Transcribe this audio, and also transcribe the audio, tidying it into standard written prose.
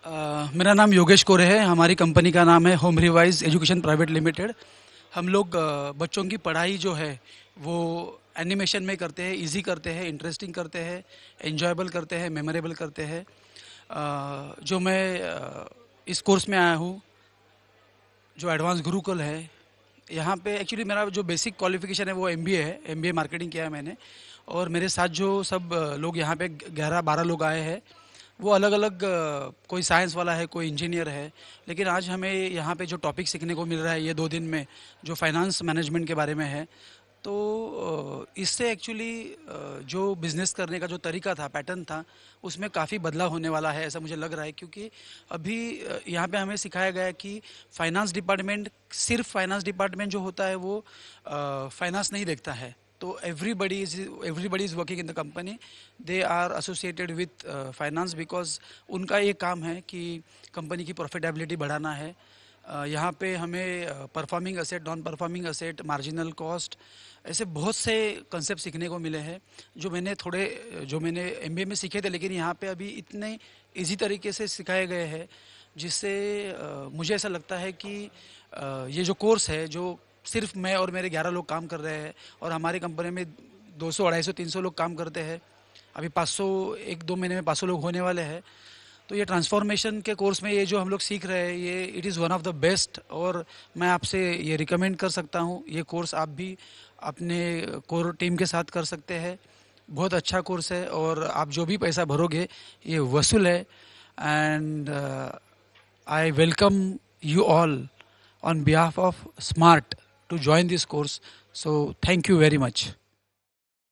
मेरा नाम योगेश कोरे है। हमारी कंपनी का नाम है home revise education private limited. हम लोग बच्चों की पढ़ाई जो है वो एनिमेशन में करते हैं, इजी करते हैं, इंटरेस्टिंग करते हैं, एंजॉयबल करते हैं, मेमोरेबल करते हैं। जो मैं इस कोर्स में आया हूँ जो एडवांस गुरुकुल है, यहाँ पे एक्चुअली मेरा जो बेसिक क्वालिफिकेशन है वो एमबीए है। एमबीए मार्केटिंग किया है मैंने। और मेरे साथ जो सब लोग यहाँ पे 11-12 लोग आए हैं वो अलग अलग, कोई साइंस वाला है, कोई इंजीनियर है। लेकिन आज हमें यहाँ पे जो टॉपिक सीखने को मिल रहा है ये 2 दिन में, जो फाइनेंस मैनेजमेंट के बारे में है, तो इससे एक्चुअली जो बिज़नेस करने का जो तरीका था, पैटर्न था, उसमें काफ़ी बदलाव होने वाला है ऐसा मुझे लग रहा है। क्योंकि अभी यहाँ पे हमें सिखाया गया है कि फाइनेंस डिपार्टमेंट, सिर्फ फाइनेंस डिपार्टमेंट जो होता है वो फाइनेंस नहीं देखता है। तो everybody is working in the company, they are associated with finance, because उनका ये काम है कि कंपनी की प्रॉफिटेबिलिटी बढ़ाना है। यहाँ पे हमें performing asset, non performing asset, marginal cost, ऐसे बहुत से कंसेप्ट सीखने को मिले हैं जो मैंने एमबीए में सीखे थे, लेकिन यहाँ पे अभी इतने इजी तरीके से सिखाए गए हैं जिससे मुझे ऐसा लगता है कि ये जो कोर्स है, जो सिर्फ मैं और मेरे 11 लोग काम कर रहे हैं और हमारी कंपनी में 200, 250, 300 लोग काम करते हैं। अभी 500, 1-2 महीने में 500 लोग होने वाले हैं। तो ये ट्रांसफॉर्मेशन के कोर्स में ये जो हम लोग सीख रहे हैं, ये it is one of the best. और मैं आपसे ये रिकमेंड कर सकता हूँ, ये कोर्स आप भी अपने कोर टीम के साथ कर सकते हैं। बहुत अच्छा कोर्स है और आप जो भी पैसा भरोगे ये वसूल है। And I welcome you all on behalf of SMART to join this course. So thank you very much.